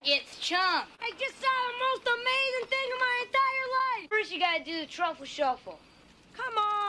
It's Chum. I just saw the most amazing thing in my entire life. First, you gotta do the Truffle Shuffle. Come on.